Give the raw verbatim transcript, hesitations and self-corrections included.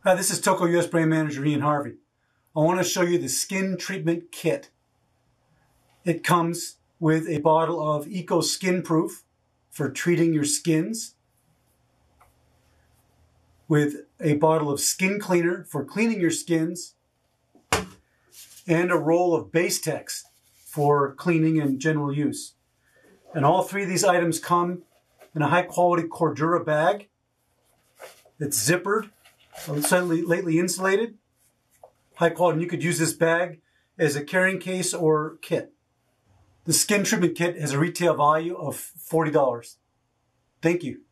Hi, this is Toco U S Brand Manager Ian Harvey. I want to show you the skin treatment kit. It comes with a bottle of Eco Skin Proof for treating your skins, with a bottle of skin cleaner for cleaning your skins, and a roll of Base-Tex for cleaning and general use. And all three of these items come in a high quality Cordura bag. It's zippered, slightly lately insulated, high quality. And you could use this bag as a carrying case or kit. The skin treatment kit has a retail value of forty dollars. Thank you.